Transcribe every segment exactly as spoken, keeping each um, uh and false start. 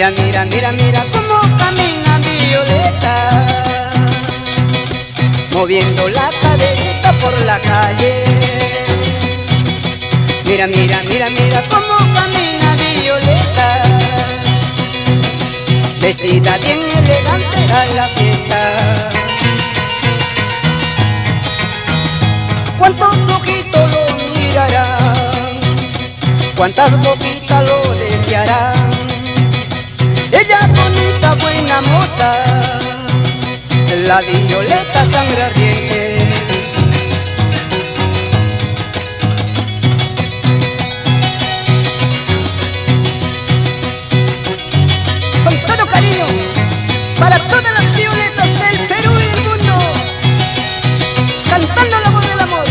Mira, mira, mira, mira cómo camina Violeta, moviendo la caderita por la calle. Mira, mira, mira, mira cómo camina Violeta, vestida bien elegante a la fiesta. ¿Cuántos ojitos lo mirarán? ¿Cuántas boquitas lo desearán? Ella bonita, buena moza, la Violeta sangre ardiente. Con todo cariño, para todas las violetas del Perú y el mundo, cantando la voz del amor.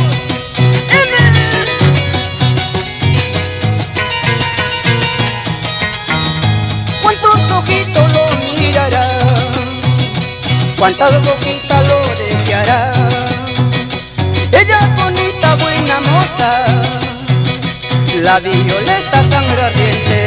¿Cuántos ojitos lo mirarán? ¿Cuántas boquitas lo desearán? Ella es bonita, buena moza, la Violeta sangre ardiente.